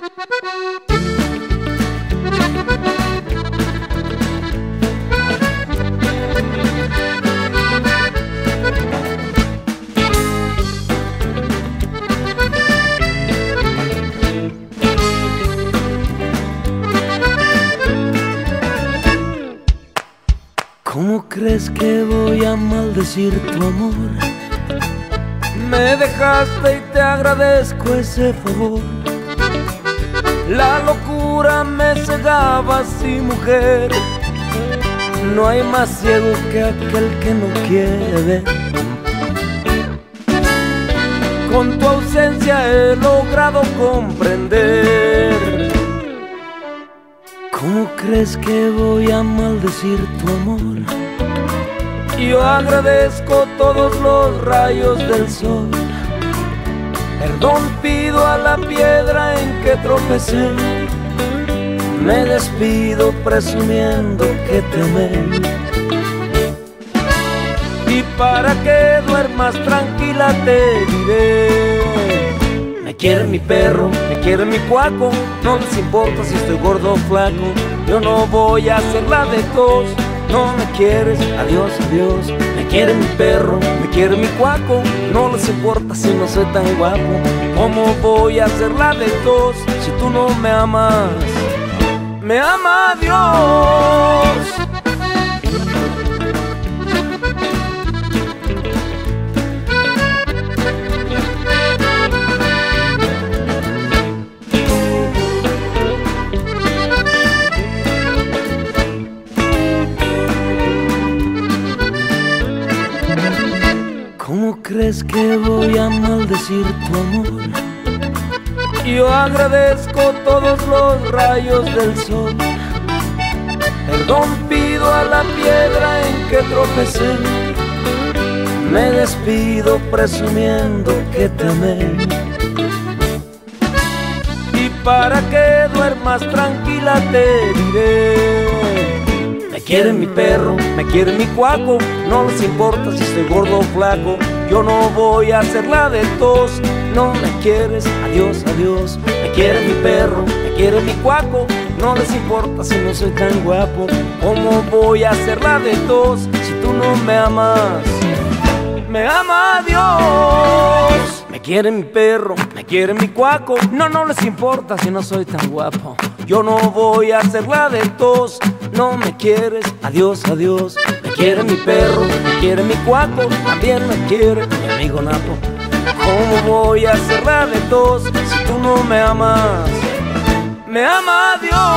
¿Cómo crees que voy a maldecir tu amor? Me dejaste y te agradezco ese favor. La locura me cegaba, sí, mujer. No hay más ciego que aquel que no quiere ver. Con tu ausencia he logrado comprender. ¿Cómo crees que voy a maldecir tu amor? Yo agradezco todos los rayos del sol. Perdón pido a la piedra en que tropecé. Me despido presumiendo que te amé. Y para que duermas tranquila te diré: me quiere mi perro, me quiere mi cuaco. No les importa si estoy gordo o flaco. Yo no voy a hacer la de tos. No me quieres, adiós, adiós. Me quiere mi perro, me quiere mi cuaco. No les importa si no soy tan guapo. ¿Cómo voy a hacer la de tos si tú no me amas? Me ama Dios. ¿Cómo crees que voy a maldecir tu amor? Yo agradezco todos los rayos del sol. Perdón pido a la piedra en que tropecé. Me despido presumiendo que te amé. Y para que duermas tranquila te diré: me quiere mi perro, me quiere mi cuaco. No les importa si estoy gordo o flaco. Yo no voy a hacer la de tos. No me quieres, adiós, adiós. Me quiere mi perro, me quiere mi cuaco. No les importa si no soy tan guapo. ¿Cómo voy a hacer la de tos si tú no me amas? Me ama Dios. Me quiere mi perro, me quiere mi cuaco. No les importa si no soy tan guapo. Yo no voy a hacer la de tos. No me quieres, adiós, adiós. Me quiere mi perro, me quiere mi cuaco. También me quiere mi amigo Napo. ¿Cómo voy a hacer la de tos si tú no me amas? Me ama Dios.